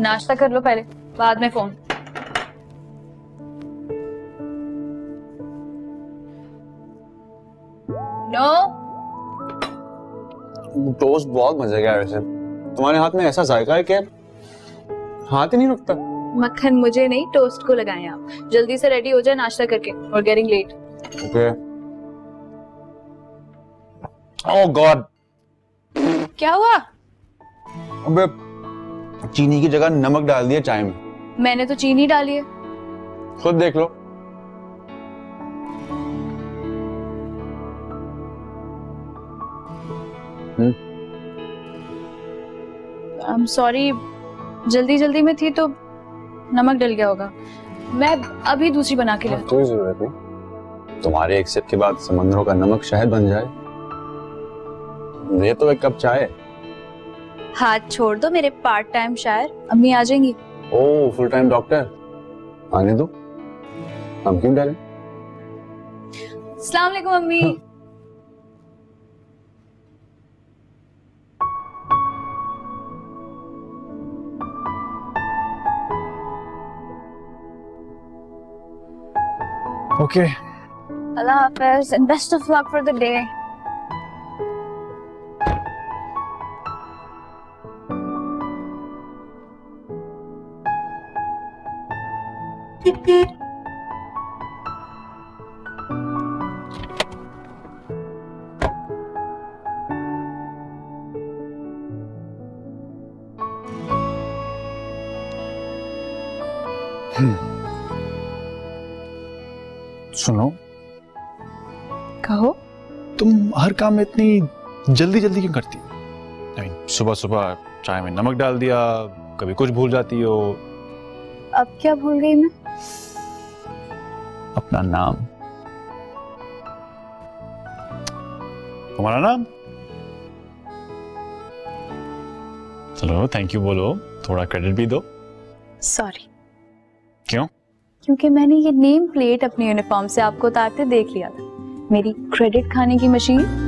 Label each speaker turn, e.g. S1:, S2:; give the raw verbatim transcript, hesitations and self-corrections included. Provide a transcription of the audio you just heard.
S1: नाश्ता कर लो पहले, बाद में फोन। नो
S2: टोस्ट बहुत मजे का है वैसे। तुम्हारे हाथ में ऐसा जायका है कि हाथ ही नहीं रुकता।
S1: मक्खन मुझे नहीं, टोस्ट को लगाएं आप। जल्दी से रेडी हो जाए नाश्ता करके, और getting late.
S2: Okay. Oh god,
S1: क्या हुआ?
S2: अबे चीनी की जगह नमक डाल दिया चाय में।
S1: मैंने तो चीनी डाली है।
S2: खुद देख लो। हम्म
S1: आई एम सॉरी, जल्दी जल्दी में थी तो नमक डल गया होगा। मैं अभी दूसरी बना के लाती हूँ।
S2: कोई जरूरत नहीं। तुम्हारे एक सिप के बाद समंदरों का नमक शहद बन जाए। ये तो एक कप चाय।
S1: हाथ छोड़ दो मेरे पार्ट टाइम शायर, अम्मी आ जाएंगी।
S2: ओह फुल टाइम डॉक्टर, आने दो, हम क्यों डरे।
S1: अस्सलाम वालेकुम अम्मी।
S2: ओके।
S1: अल्लाह हाफिज and best of luck for the day.
S3: सुनो,
S1: कहो।
S3: तुम हर काम में इतनी जल्दी जल्दी क्यों करती हो? I mean, सुबह सुबह चाय में नमक डाल दिया, कभी कुछ भूल जाती हो।
S1: अब क्या भूल गई मैं?
S3: अपना नाम। तुम्हारा नाम? चलो थैंक यू बोलो, थोड़ा क्रेडिट भी दो।
S1: सॉरी।
S3: क्यों?
S1: क्योंकि मैंने ये नेम प्लेट अपनी यूनिफॉर्म से आपको उतारते देख लिया था। मेरी क्रेडिट खाने की मशीन